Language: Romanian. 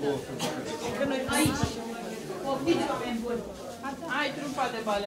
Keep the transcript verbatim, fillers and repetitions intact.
Că noi aici. Poftiți, oameni buni. Hai, trupa de bale.